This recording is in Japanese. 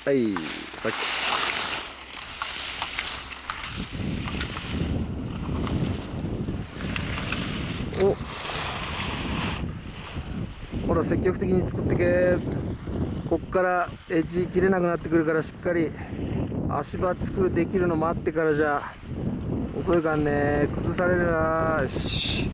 はい、さっき。お、ほら積極的に作ってけ。こっからエッジ切れなくなってくるから、しっかり足場できるの待ってからじゃ遅いからね。崩されるな。よし。